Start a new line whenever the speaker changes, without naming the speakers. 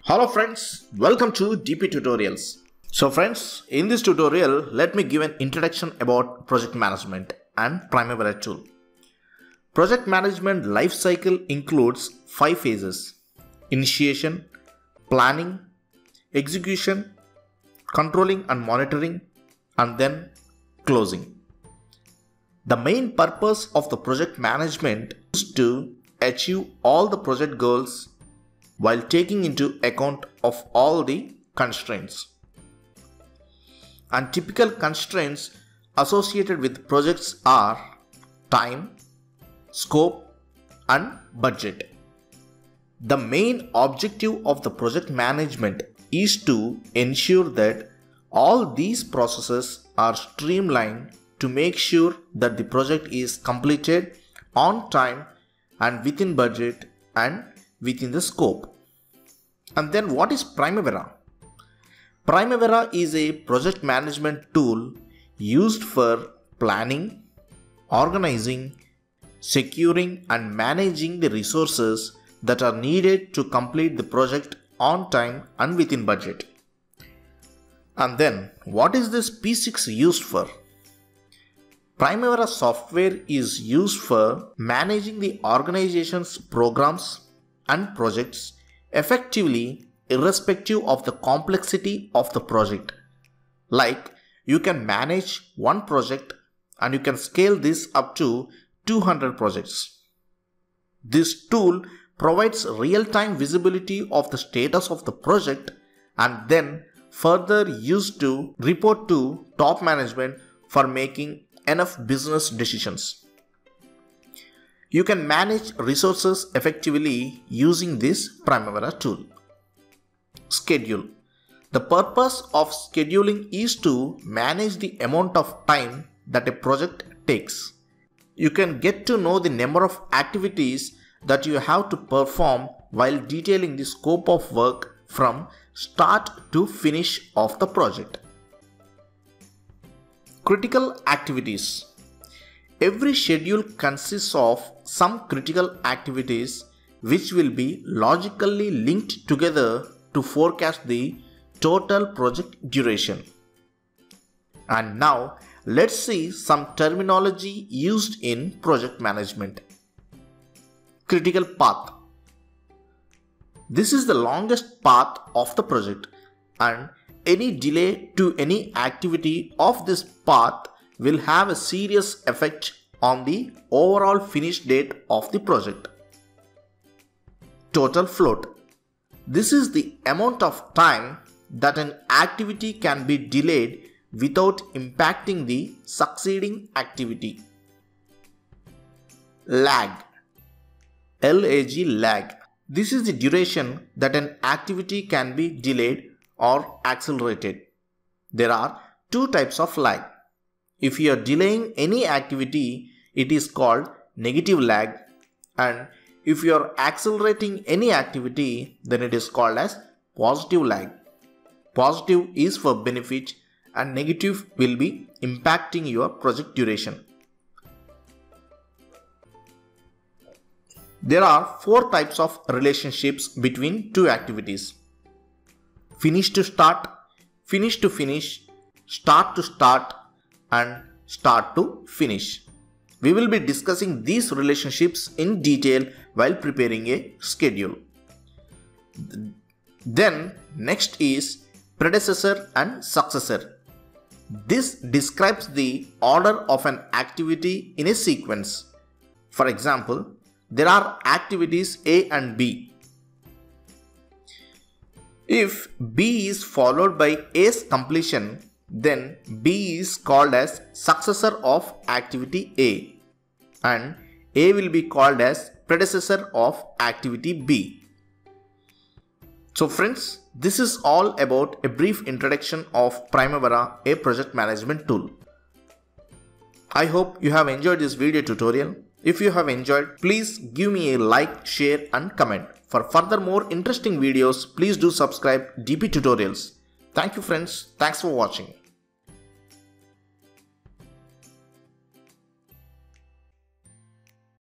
Hello friends, welcome to dptutorials. So friends, in this tutorial, let me give an introduction about project management and Primavera tool. Project management lifecycle includes 5 phases: initiation, planning, execution, controlling and monitoring, and then closing. The main purpose of the project management is to achieve all the project goals while taking into account of all the constraints. And typical constraints associated with projects are time, scope, and budget. The main objective of the project management is to ensure that all these processes are streamlined to make sure that the project is completed on time and within budget and within the scope. And then what is Primavera? Primavera is a project management tool used for planning, organizing, securing and managing the resources that are needed to complete the project on time and within budget. And then what is this P6 used for? Primavera software is used for managing the organization's programs and projects effectively irrespective of the complexity of the project. Like, you can manage one project and you can scale this up to 200 projects. This tool provides real-time visibility of the status of the project and then further used to report to top management for making enough business decisions. You can manage resources effectively using this Primavera tool. Schedule. The purpose of scheduling is to manage the amount of time that a project takes. You can get to know the number of activities that you have to perform while detailing the scope of work from start to finish of the project. Critical activities. Every schedule consists of some critical activities which will be logically linked together to forecast the total project duration. And now let's see some terminology used in project management. Critical path. This is the longest path of the project, and any delay to any activity of this path will have a serious effect on the overall finish date of the project. Total float. This is the amount of time that an activity can be delayed without impacting the succeeding activity. Lag. LAG, lag. This is the duration that an activity can be delayed or accelerated. There are two types of lag. If you are delaying any activity, it is called negative lag, and if you are accelerating any activity, then it is called as positive lag. Positive is for benefit and negative will be impacting your project duration. There are 4 types of relationships between two activities: finish to start, finish to finish, start to start, and start to finish. We will be discussing these relationships in detail while preparing a schedule. Then next is predecessor and successor. This describes the order of an activity in a sequence. For example, there are activities A and B. If B is followed by A's completion, then B is called as successor of activity A and A will be called as predecessor of activity B. So friends, this is all about a brief introduction of Primavera, a project management tool. I hope you have enjoyed this video tutorial. If you have enjoyed, please give me a like, share and comment. For further more interesting videos, please do subscribe dptutorials. Thank you friends. Thanks for watching.